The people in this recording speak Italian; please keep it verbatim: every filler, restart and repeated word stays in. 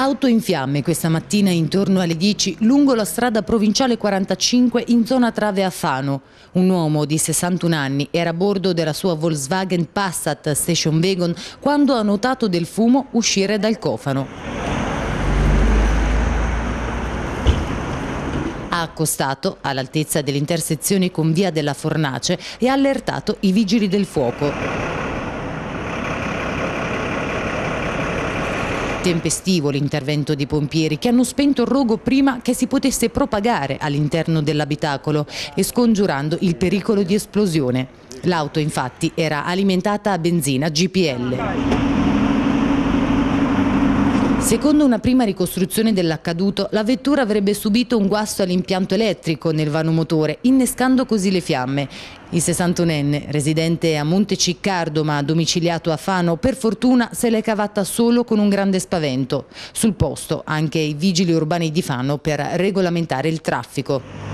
Auto in fiamme questa mattina intorno alle dieci lungo la strada provinciale quarantacinque in zona Trave a Fano. Un uomo di sessantuno anni era a bordo della sua Volkswagen Passat Station Wagon quando ha notato del fumo uscire dal cofano. Ha accostato all'altezza dell'intersezione con via della Fornace e ha allertato i vigili del fuoco. Tempestivo l'intervento dei pompieri che hanno spento il rogo prima che si potesse propagare all'interno dell'abitacolo e scongiurando il pericolo di esplosione. L'auto infatti era alimentata a benzina G P L. Secondo una prima ricostruzione dell'accaduto, la vettura avrebbe subito un guasto all'impianto elettrico nel vano motore, innescando così le fiamme. Il sessantunenne, residente a Monteciccardo ma domiciliato a Fano, per fortuna se l'è cavata solo con un grande spavento. Sul posto anche i vigili urbani di Fano per regolamentare il traffico.